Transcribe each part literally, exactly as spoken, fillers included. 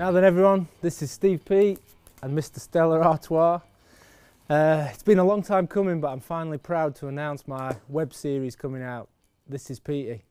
Now then everyone, this is Steve Peat and Mister Stella Artois. Uh, it's been a long time coming, but I'm finally proud to announce my web series coming out. This is Peaty.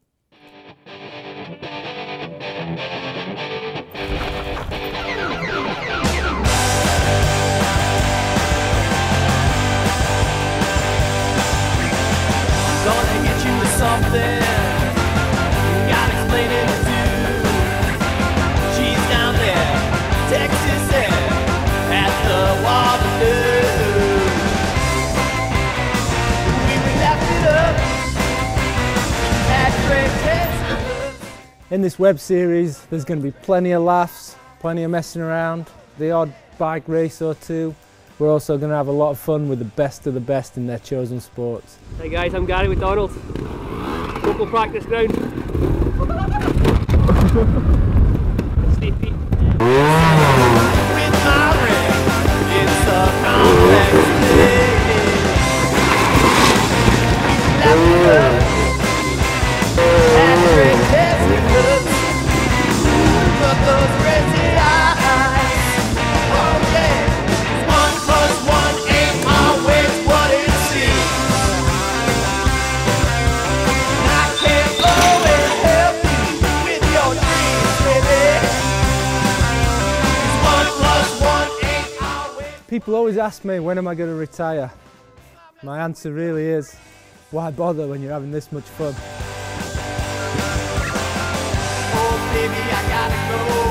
Gonna get you with something, gotta explain it to you. She's down there, Texas there, at the Waterloo. We wrapped it up, had great tests. In this web series, there's going to be plenty of laughs, plenty of messing around, the odd bike race or two. We're also going to have a lot of fun with the best of the best in their chosen sports. Hey guys, I'm Gary with Donald. Local practice ground. Steve Peat. With my ring, it's a complex thing. We wrapped it up, had great tests. But those crazy eyes, oh yeah. One plus one ain't always what it seems. I can't always help you with your dreams, baby. One plus one ain't always. People always ask me, when am I going to retire? My answer really is, why bother when you're having this much fun? Oh baby, I gotta go.